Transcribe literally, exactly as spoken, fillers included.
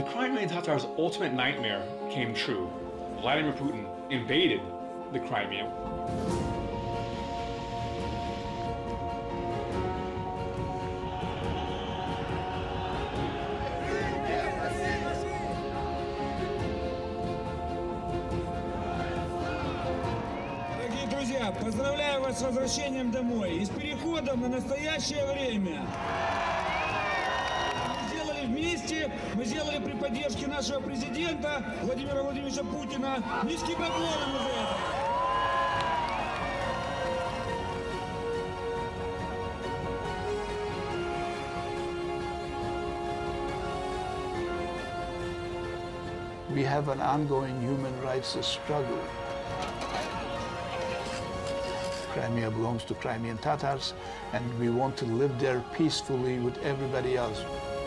Crimean Tatar's ultimate nightmare came true. Vladimir Putin invaded the Crimea. Дорогие друзья, поздравляю вас с возвращением домой и с переходом на настоящее время. Вместе мы сделали при поддержке нашего президента Владимира Владимировича Путина. Низкий поклон ему за это. We have an ongoing human rights struggle. Crimea belongs to Crimean Tatars, and we want to live there peacefully with everybody else.